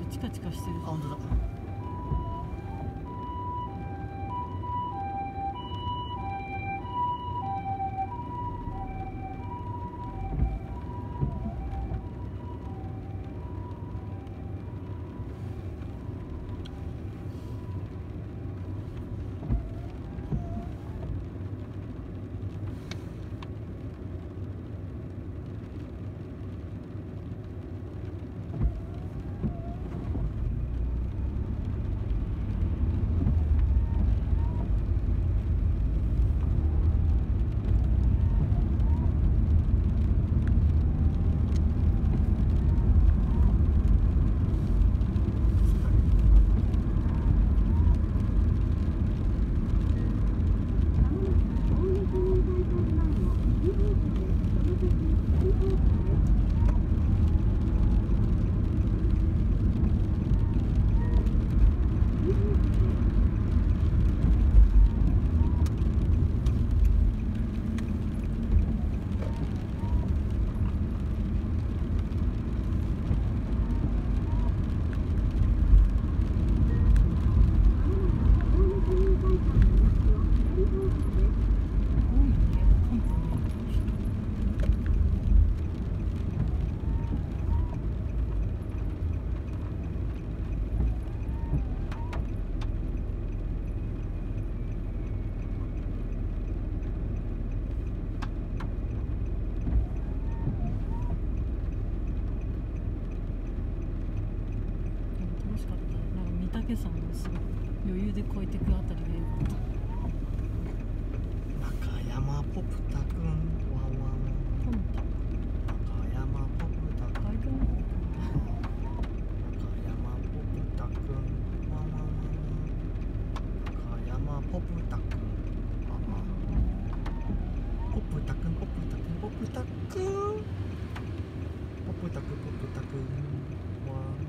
チカチカしてる。 あ、本当だ。 竹さんのすごい余裕で越えてくあたりがよかった。 中山ポプタくんワンワン。 ポンタ。 中山ポプタくん。 階段の方かな。 中山ポプタくんワンワン。中山ポプタくん。ポプタくんポプタくんポプタくん。ポプタくんポプタくんワン。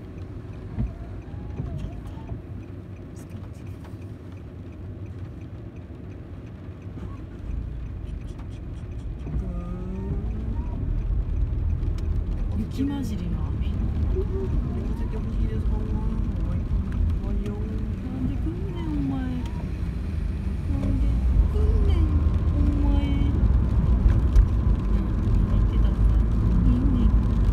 雪混じりの雨。なんで来んねんお前。なんで来んねんお前。言ってたからいいね。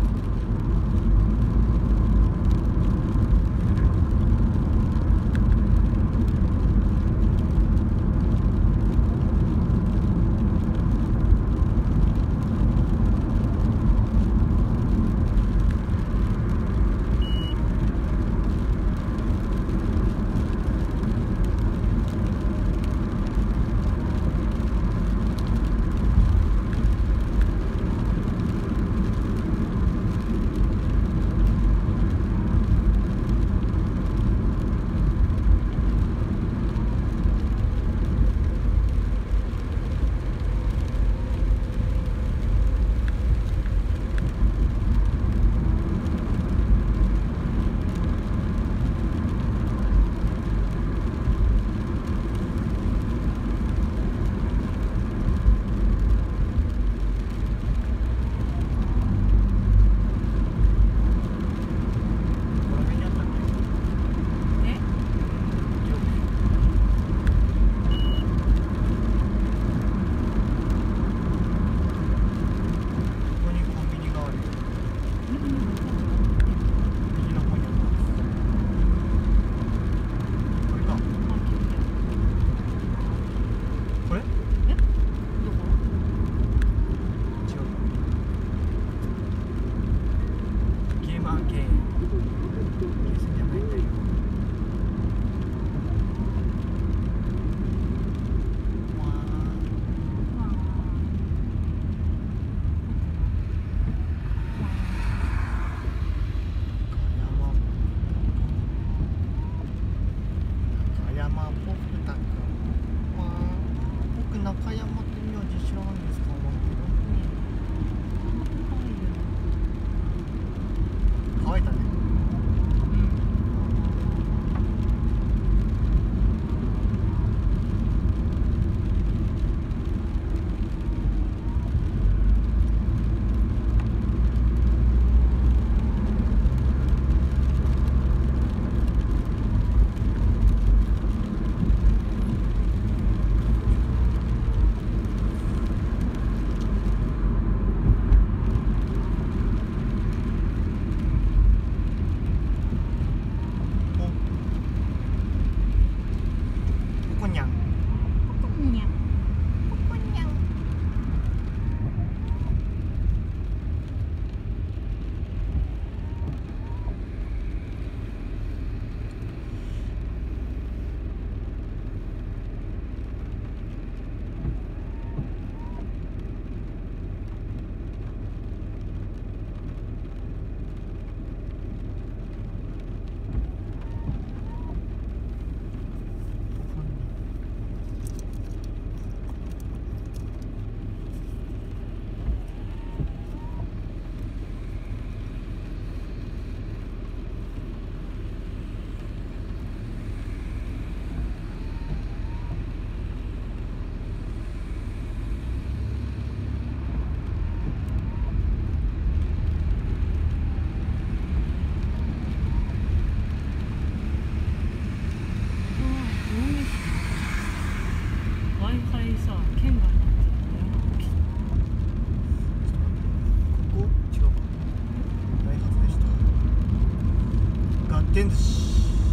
中山って名字知らないんですか？乾いたね。 転寿司。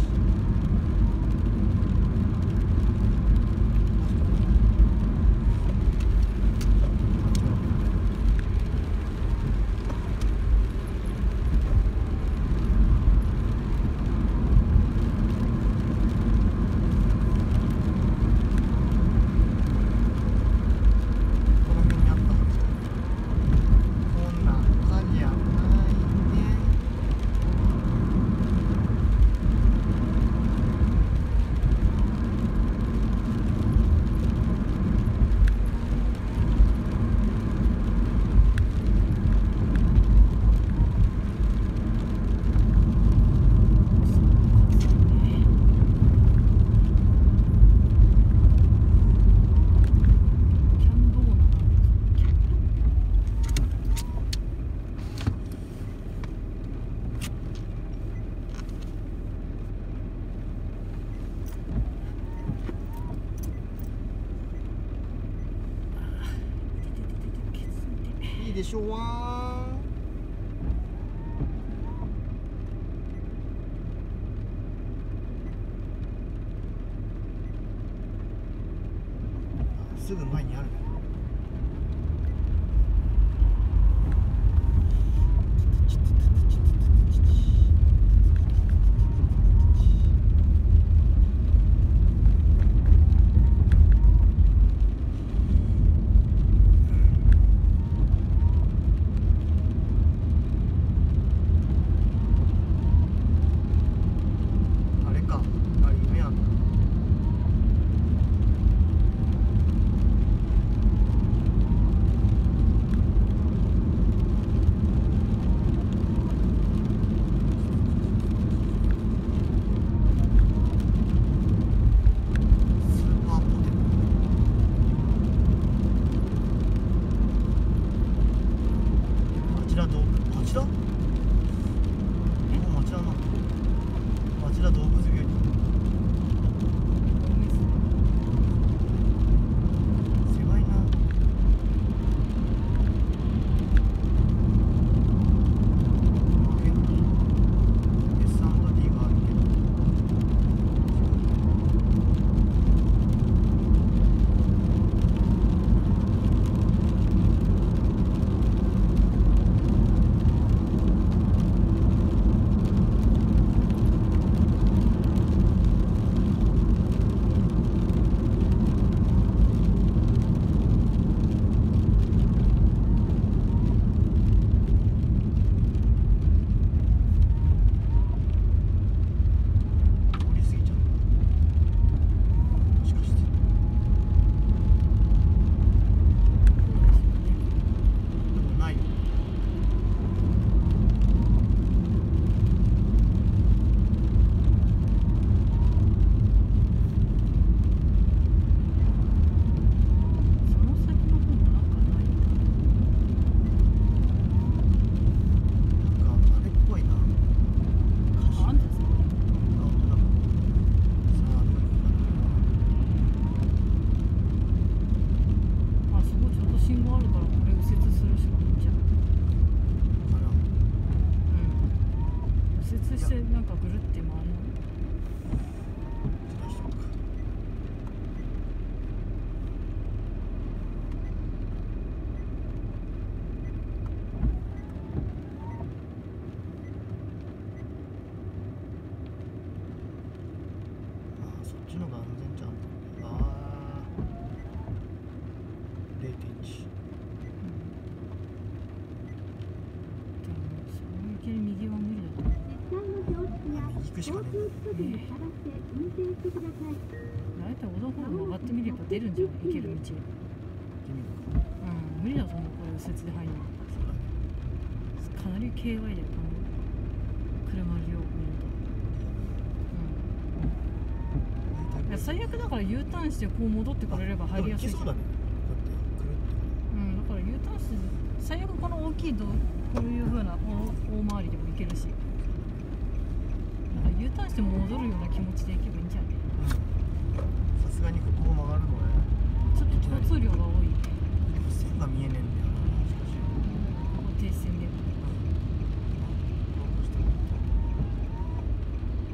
いいでしょうわー。すぐ前にある。ちのが安全じゃん。ああ、0.1。 思いっきり右は無理だと思う。 右行くしかねえ。 大体小田方面曲がってみれば出るんじゃん、行ける道。無理だと思う、これ右折で入るの。かなり軽ワイだよ、この車の量を見ると。いや最悪だから U ターンしてこう戻ってくれれば入りやすい。 そうだね。 だから U ターンして最悪この大きいこういう風な大回りでも行けるし、なんか U ターンして戻るような気持ちで行けばいいんじゃない？ さすがにここ曲がるのね。 ちょっと交通量が多い。 線が見えねえんだよな。 停止線で。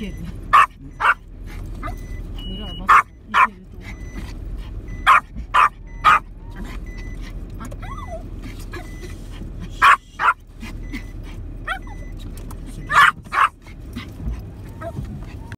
ける